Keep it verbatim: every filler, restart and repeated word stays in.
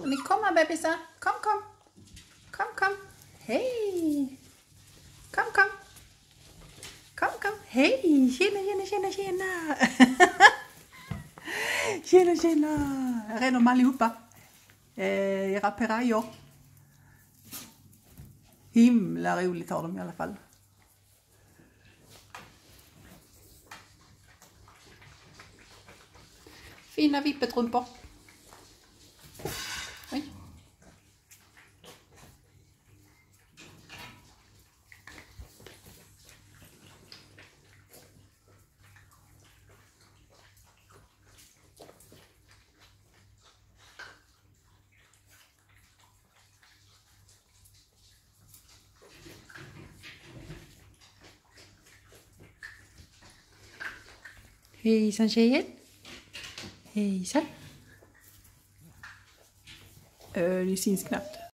Ni kommer bebisar. Kom, kom. Kom, kom. Hej. Kom, kom. Kom, kom. Hej. Tjena, tjena, tjena, tjena. Tjena, tjena. Här är de allihopa. Eh, era pirayor. Himla roligt har de i alla fall. Fina vippetrumpor. Oj. Hejsan tjejer. Hejsan. Äh, det syns knappt.